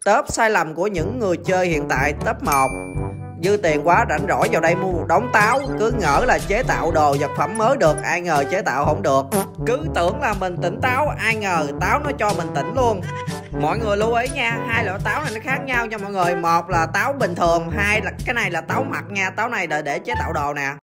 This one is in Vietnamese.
Top sai lầm của những người chơi hiện tại. Top 1: dư tiền quá rảnh rỗi vào đây mua một đống táo, cứ ngỡ là chế tạo đồ vật phẩm mới được, ai ngờ chế tạo không được. Cứ tưởng là mình tỉnh táo, ai ngờ táo nó cho mình tỉnh luôn. Mọi người lưu ý nha, hai loại táo này nó khác nhau nha mọi người. Một là táo bình thường, hai là cái này là táo mặt nha. Táo này để chế tạo đồ nè.